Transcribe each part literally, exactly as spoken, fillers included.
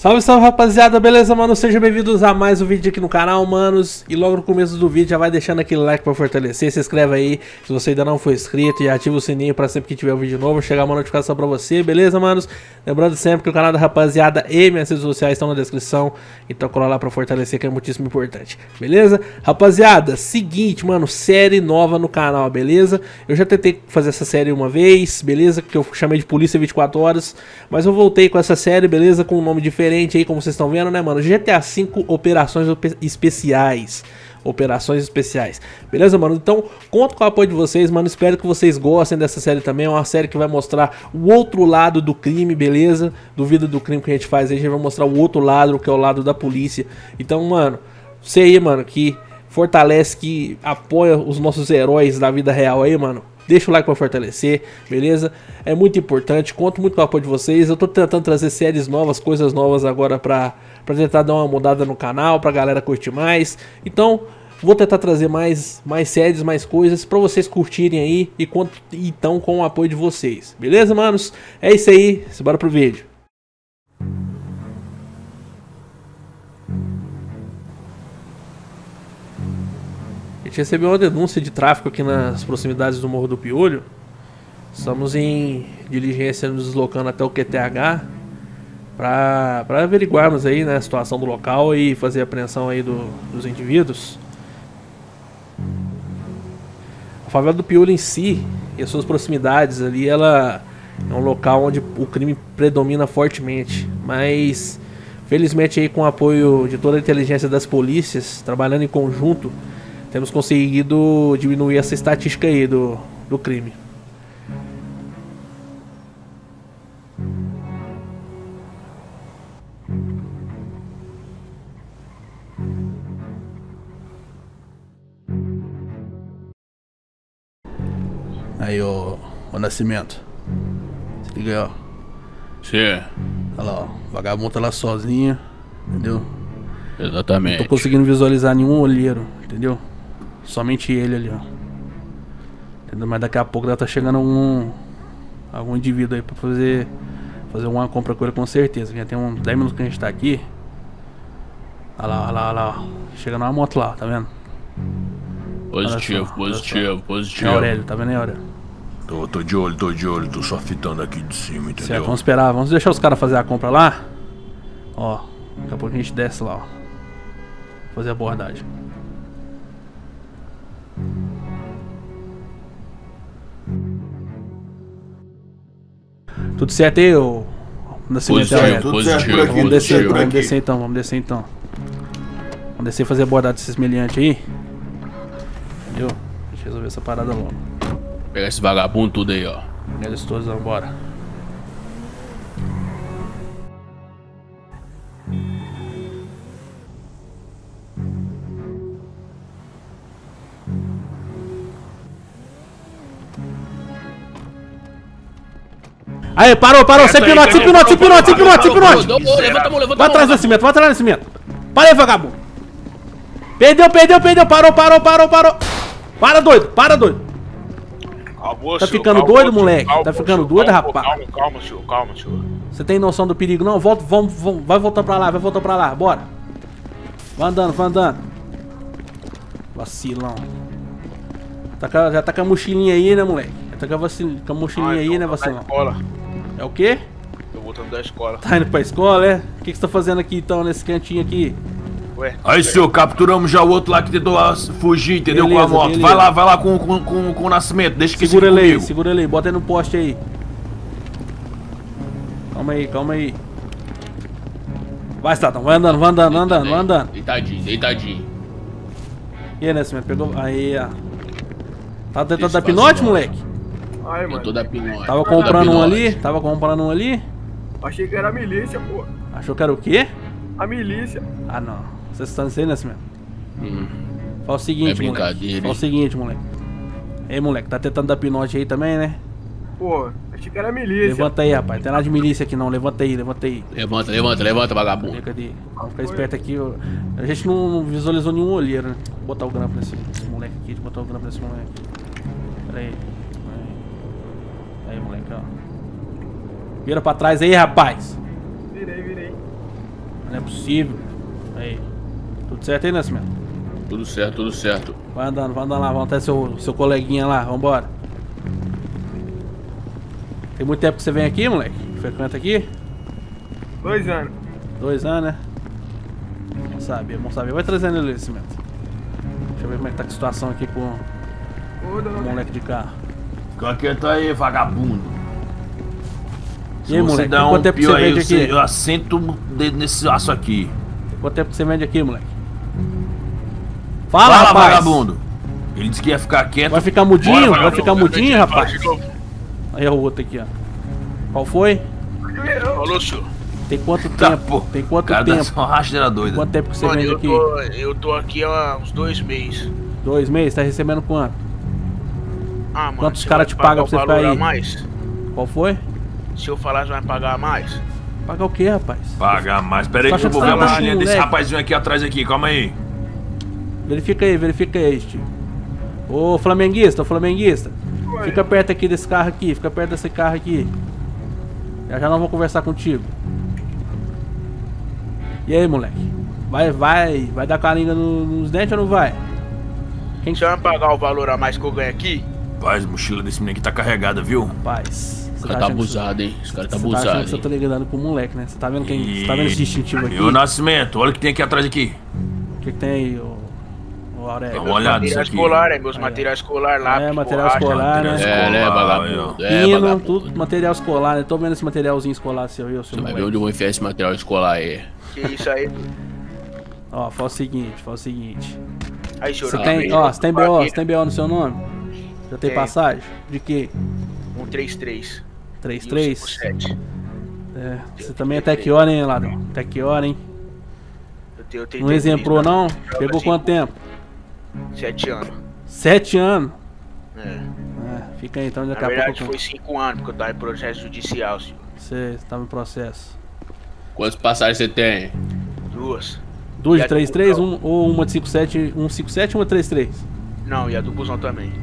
Salve, salve, rapaziada, beleza, mano? Sejam bem-vindos a mais um vídeo aqui no canal, manos. E logo no começo do vídeo já vai deixando aquele like pra fortalecer. Se inscreve aí se você ainda não for inscrito e ativa o sininho pra sempre que tiver um vídeo novo chegar uma notificação pra você, beleza, manos? Lembrando sempre que o canal da rapaziada e minhas redes sociais estão na descrição, então cola lá pra fortalecer, que é muitíssimo importante, beleza? Rapaziada, seguinte, mano, série nova no canal, beleza? Eu já tentei fazer essa série uma vez, beleza? Que eu chamei de Polícia vinte e quatro horas, mas eu voltei com essa série, beleza? Com um nome diferente aí, como vocês estão vendo, né, mano? G T A cinco Operações Especiais. Operações Especiais. Beleza, mano? Então, conto com o apoio de vocês, mano. Espero que vocês gostem dessa série também. É uma série que vai mostrar o outro lado do crime, beleza? Do vida do crime que a gente faz aí. A gente vai mostrar o outro lado, que é o lado da polícia. Então, mano, você aí, mano, que fortalece, que apoia os nossos heróis da vida real aí, mano. Deixa o like pra fortalecer, beleza? É muito importante, conto muito com o apoio de vocês. Eu tô tentando trazer séries novas, coisas novas agora pra, pra tentar dar uma mudada no canal, pra galera curtir mais. Então, vou tentar trazer mais, mais séries, mais coisas pra vocês curtirem aí e conto então com o apoio de vocês. Beleza, manos? É isso aí, bora pro vídeo. A gente recebeu uma denúncia de tráfico aqui nas proximidades do Morro do Piolho. Estamos em diligência nos deslocando até o Q T H para para averiguarmos aí, né, a situação do local e fazer a apreensão aí do, dos indivíduos. A favela do Piolho em si e as suas proximidades ali, ela é um local onde o crime predomina fortemente, mas felizmente aí com o apoio de toda a inteligência das polícias, trabalhando em conjunto, temos conseguido diminuir essa estatística aí do, do crime. Aí, ô, ô Nascimento. Se liga aí, ó. Sim. Olha lá, ó. O vagabundo tá lá sozinho, entendeu? Exatamente. Não tô conseguindo visualizar nenhum olheiro, entendeu? Somente ele ali, ó. Entendeu? Mas daqui a pouco deve tá chegando algum algum indivíduo aí pra fazer fazer uma compra com ele, com certeza. Já tem uns dez minutos que a gente tá aqui. Olha lá, olha lá, olha lá. Chegando uma moto lá, tá vendo? Positivo, só, positivo, positivo. É Aurélio, tá vendo aí, Aurélio? Tô, tô de olho, tô de olho, tô só fitando aqui de cima, entendeu? Certo, vamos esperar, vamos deixar os caras fazer a compra lá. Ó, daqui a pouco a gente desce lá, ó. Fazer a abordagem. Tudo certo aí, ô Nascimento? Positivo, positivo, Vamos descer, positivo. vamos descer então, vamos descer então. Vamos descer e fazer a abordagem desses meliantes aí. Entendeu? Deixa eu resolver essa parada logo. Pega esse vagabundo tudo aí, ó. Eles todos, vamos embora. Aí, parou, parou, sem pinote, sem pinote, sem pinote, sem pinote, sem pinote. Levanta a mão, levanta a mão. Vai atrás do Nascimento, vai atrás do Nascimento. Para aí, vagabundo. Perdeu, perdeu, perdeu, parou, parou, parou, parou. Para, doido, para, doido. Calma, Tá senhor, ficando calma, doido, senhor, moleque? calma, Tá ficando senhor, doido, calma, rapaz? Calma, calma, senhor, calma, senhor. Você tem noção do perigo, não? Volta, vamos, vamos, vai voltar pra lá, vai voltar pra lá, bora. Vai andando, vai andando. Vacilão. Tá com, já tá com a mochilinha aí, né, moleque? Já tá com a, vacil, com a mochilinha Ah, aí, então né, tô na vacilão? escola. É o quê? Tô voltando da escola. Tá indo pra escola, é? O que, que você tá fazendo aqui, então, nesse cantinho aqui? Ué, Aí, senhor, capturamos já o outro lá que tentou ah, fugir, entendeu? Beleza, com a moto. beleza. Vai lá, vai lá com, com, com, com o Nascimento, deixa que Segura ele aí, comigo. segura ele aí, bota ele no poste aí. Calma aí, calma aí. Vai, Statão, vai andando, vai andando, vai andando, vai andando. Deitadinho, deitadinho. E aí, Nascimento, pegou. Aí, ó. Tá tentando Esse dar pinote, vacilão. moleque? ai, Eu mano. tô da pinote. Tava tô da comprando um pinote. ali, tava comprando um ali. Achei que era a milícia, pô. Achou que era o quê? A milícia. Ah, não. Vocês estão dizendo, Nascimento? Hum. Fala o seguinte, É moleque. brincadeira, Fala o hein? seguinte, moleque. Ei, moleque, tá tentando dar pinote aí também, né? Pô, achei que era a milícia. Levanta aí, rapaz. Não tem nada de milícia aqui não. Levanta aí, levanta aí. Levanta, levanta, levanta, Cadê, vagabundo. cadê? Vamos ficar esperto aqui. ó. A gente não visualizou nenhum olheiro, né? Vou botar o grampo nesse, nesse moleque aqui. Deixa eu botar o grampo nesse moleque. Pera aí. Aí, moleque, ó. Vira pra trás aí, rapaz. Virei, virei. Não é possível. Aí. Tudo certo aí, Nascimento? Tudo certo, tudo certo. Vai andando, vai andando lá, vamos até seu, seu coleguinha lá, vambora. Tem muito tempo que você vem aqui, moleque? Frequenta aqui? Dois anos. Dois anos, né? Vamos saber, vamos saber. Vai trazendo ele, Nascimento. Deixa eu ver como é que tá a situação aqui com Ô, o dona moleque de carro. Fica quieto aí, vagabundo. E aí, Se você moleque, dá tem um quanto tempo que pio você aí, vende você- aqui? eu assento o dedo nesse aço aqui. Tem quanto tempo que você vende aqui, moleque? Fala, Fala, rapaz! vagabundo. Ele disse que ia ficar quieto. Vai ficar mudinho? Bora, Vai vagabundo. ficar mudinho, rapaz? De novo. Aí é o outro aqui, ó. Qual foi? Falou, senhor. Tem quanto Tá, tempo? pô. Tem quanto Cara, tempo? dá só uma rasteira doida. Quanto tempo que você Mano, vende eu aqui? tô, eu tô aqui há uns dois meses. Dois meses? Tá recebendo quanto? Ah, mano. Quantos você cara vai te pagar paga o pra você valor ficar a aí? mais? Qual foi? Se eu falar, você vai pagar mais? Pagar o que, rapaz? Pagar mais. Pera aí Só que eu que vou você ver a tá mochilinha baixo, desse moleque. rapazinho aqui atrás aqui. Calma aí. Verifica aí, verifica aí, Steve. Ô, flamenguista, ô, flamenguista. Oi. Fica perto aqui desse carro aqui, fica perto desse carro aqui. Já já nós vamos conversar contigo. E aí, moleque? Vai, vai, vai dar com a língua no- nos dentes ou não vai? Quem Você vai me pagar o valor a mais que eu ganho aqui? Rapaz, a mochila desse menino aqui tá carregada, viu? Rapaz, Esse você cara tá achando que você- abusado, hein? Esse cara tá Você tá achando abusado, que você hein? tá ligando com o moleque, né? Você tá vendo quem. Você tá vendo esse distintivo aqui? E o Nascimento, olha o que tem aqui atrás aqui. O que, que tem aí, ô, ô Aurélio? Dá uma olhada nisso Material aqui. escolar, é meus Aí, material escolar lá. É, material borracha. escolar, né? material É, né, escolar, vagabundo? É, Pino, vagabundo. tudo material escolar, né? Tô vendo esse materialzinho escolar seu aí, ô seu Você vai ver moleque. onde eu vou enfiar esse material escolar aí. Que isso aí? Ó, faz o seguinte, faz o seguinte. Aí, senhor. Você eu tem, abri ó, uma você tem B O, família, você tem B O no seu nome? Já tem Tem. passagem? De quê? Um três três. três E um três? cinco sete. É, você também é Techora, hein, ladrão? Techora, hein? Eu tenho, eu tenho Não exemplou, não? Pegou assim, quanto tempo? Sete anos. Sete anos? É. É, fica aí, então Na daqui a verdade pouco foi cinco anos, porque eu tava em processo judicial, senhor. você tá no processo. Quantas passagens você tem? Duas. Duas E de a três do três, busão? um, ou uma de cinco sete, um cinco sete e uma três três? Não, e a do busão também.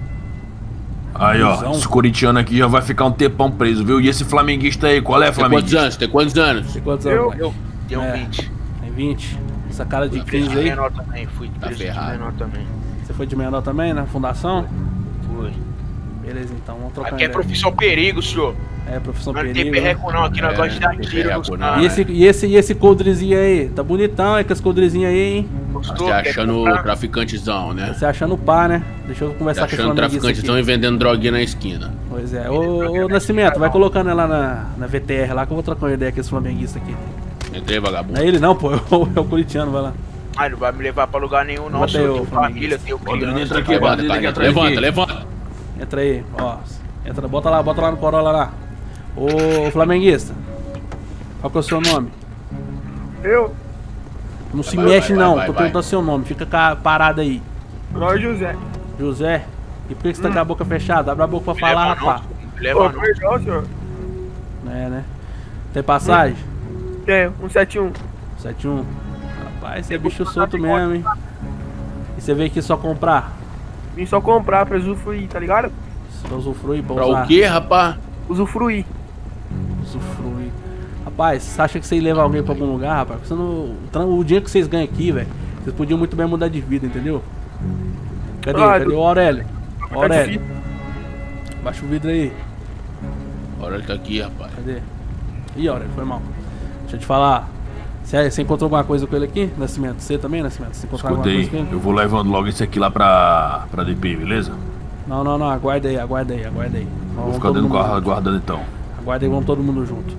Aí, ó, Cusão. esse corintiano aqui já vai ficar um tempão preso, viu? E esse flamenguista aí, qual é, Tem quantos flamenguista? anos? Tem quantos anos? Tem quantos Eu- anos, moleque? Eu tenho É. vinte. Tem vinte? Essa cara de Fui preso quinze de aí? menor também. Fui Tá preso de ferrado. menor também. Você foi de menor também, na fundação? Fui. Beleza, então, vamos trocar Aqui é ideia. profissão perigo, senhor. É, profissão Não tem perigo. né? perreco não, aqui nós É, gostamos de dar não tem tiro nos perreco, não. caras. E esse, e esse, e esse coldrezinho aí? Tá bonitão, é com esse coldrezinho aí, hein? Gostou? Você Quer achando comprar? traficantezão, né? Você achando pá, né? Deixa eu Você conversar com esse achando flamenguista traficantezão aqui. e vendendo droguinha na esquina. Pois é. Ô, ô, Nascimento, vai colocando ela na, na V T R lá que eu vou trocar uma ideia com esse flamenguista aqui. Entrei, vagabundo. Não é ele não, pô. É o, é o corintiano, vai lá. Ai, não vai me levar pra lugar nenhum não, Bota aí, senhor. Eu ô, tenho flamenguista. família, tenho Bota ele criança. dentro aqui, Levanta, bota ele aqui cara. atrás Levanta, aqui. levanta. Entra aí, ó. Entra, bota lá, bota lá no Corolla lá. Ô, flamenguista. Qual que é o seu nome? Eu, Não se Vai, mexe vai, não, vai, tô vai. perguntando seu nome. Fica ca- parado aí. nós José. José. E por que que você tá com a boca fechada? Abre a boca pra Me falar, leva não, rapaz. senhor. Me Ô, leva não. perdão, senhor. É, né? Tem passagem? Tenho, um sete um. sete um. Rapaz, você é bicho solto mesmo, hein? E você veio aqui só comprar? Vim só comprar pra usufruir, tá ligado? Só usufruir pra Pra usar? o quê, rapaz? Usufruir. Usufruir. Rapaz, você acha que você ia levar alguém pra algum lugar, rapaz? Você não, o tran- o dinheiro que vocês ganham aqui, velho, vocês podiam muito bem mudar de vida, entendeu? Cadê? Ah, Cadê o Aurélio? Tá Aurélio, difícil. baixa o vidro aí. Olha ele tá aqui, rapaz. Cadê? Ih, Aurélio, foi mal. Deixa eu te falar. Você, você encontrou alguma coisa com ele aqui, Nascimento? Você também, Nascimento? Você encontrou alguma Escutei, coisa com ele? eu vou levando logo esse aqui lá pra, pra D P, beleza? Não, não, não, aguarda aí, aguarda aí, aguarda aí. Vou Vamos ficar todo dentro mundo guarda- junto. guardando então. Aguarda aí, vamos todo mundo junto.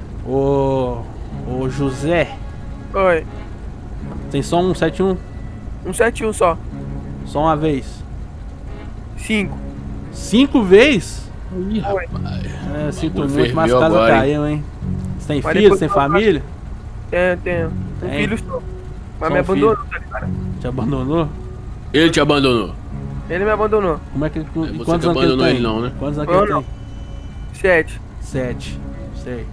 Ô. Ô José, Oi, tem só um sete um? um sete um só. Só uma vez. cinco. Cinco vezes? Ih, rapaz. É, sinto bagulho muito, mas a ferveu casa agora, hein? caiu, hein? Você tem Mas filho, depois você tem eu- família? Tenho, tenho. Um Tem? filho só. Mas Só me um filho. abandonou, tá ligado? Te abandonou? Ele te abandonou. Ele me abandonou. Como é que. você Quantos que anos que ele abandonou tem? ele não, né? Quantos anos Não, que ele não. tem? Sete. Sete. Sei.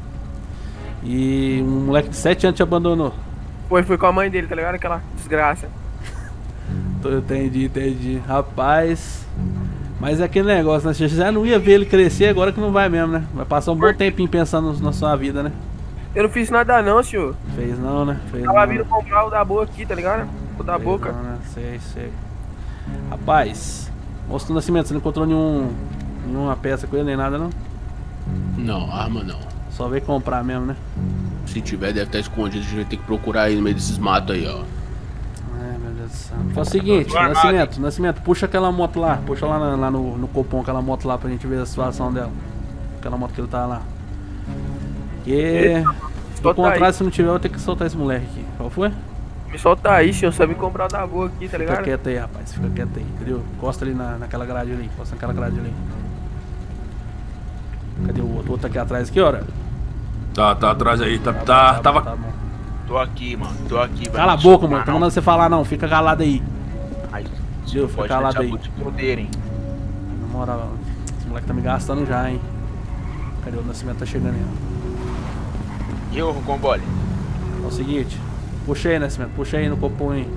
E um moleque de sete anos te abandonou. Foi, foi com a mãe dele, tá ligado? Aquela desgraça. Tô- Entendi, entendi. Rapaz. Mas é aquele negócio, né? Você já não ia ver ele crescer, agora que não vai mesmo, né? Vai passar um bom tempinho pensando na sua vida, né? Eu não fiz nada não, senhor. Fez não, né? Fez Tava não, vindo né? comprar o da boca aqui, tá ligado? O da Fez boca. não, né? Sei, sei. Rapaz, moço do Nascimento, você não encontrou nenhum, nenhuma peça com ele, nem nada, não? Não, arma não. Só veio comprar mesmo, né? Se tiver, deve estar escondido. A gente vai ter que procurar aí no meio desses matos aí, ó. Ai, meu Deus do céu. Faz o seguinte, Nascimento, Nascimento, puxa aquela moto lá. Puxa lá, na- lá no, no copom aquela moto lá pra gente ver a situação dela. Aquela moto que ele tá lá. Porque... Do Solta contrário, aí. se não tiver, eu vou ter que soltar esse moleque aqui. Qual foi? Me solta aí, senhor. Só me comprar o da boca aqui, tá Fica ligado? quieto aí, rapaz. Fica quieto aí, entendeu? Encosta ali na, naquela grade ali. Encosta naquela grade ali. Cadê o outro? O outro tá aqui atrás aqui, ora. Tá, tá atrás aí, tá, Tá bom, tá, tá tava... bom, tá bom. Tô aqui, mano. Tô aqui. vai Cala a me boca, soltar, mano. Tô não. mandando você falar não. Fica calado aí. Ai, Viu? não Fica pode calado deixar aí. muitos poderem. Na moral, esse moleque tá me gastando já, hein. Cadê o Nascimento? Tá chegando aí, ó. E eu, Rocombole? É o seguinte. Puxa aí, Nascimento. Puxa aí no copom aí.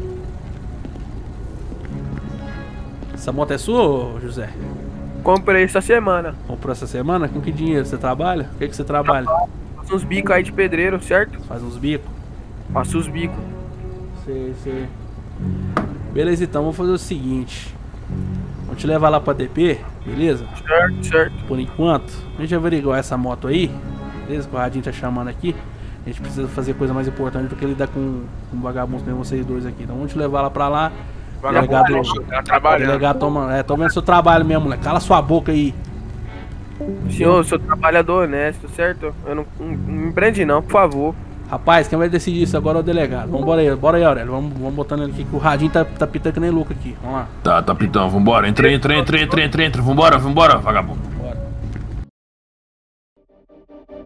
Essa moto é sua, ô, José? Comprei essa semana. Comprou essa semana? Com que dinheiro você trabalha? O que, que você trabalha? Faço uns bicos aí de pedreiro, certo? Faz uns bicos? Faço os bicos. Sei, sei. Beleza, então, vamos fazer o seguinte. Vamos te levar lá pra D P, beleza? Certo, certo. Por enquanto, a gente averiguar essa moto aí. Beleza? Que o Radinho tá chamando aqui. A gente precisa fazer coisa mais importante do que lidar com, com vagabundos como vocês dois aqui. Então vamos te levar lá pra lá. Vagabundo, Delegado, tá trabalhando. delegado toma. É, tô vendo seu trabalho mesmo, moleque. Cala sua boca aí. Senhor, eu sou trabalhador honesto, certo? Eu não, não, não me prende não, por favor. Rapaz, quem vai decidir isso agora é o delegado. Vambora aí, bora aí, Aurélio. Vamos, vamos botando ele aqui que o Radinho tá, tá pitando que nem louco aqui. Vamos lá. Tá, tá pitão, vambora, entra, entra, entra, entra, entra, entra, vambora, vambora, vagabundo. Bora.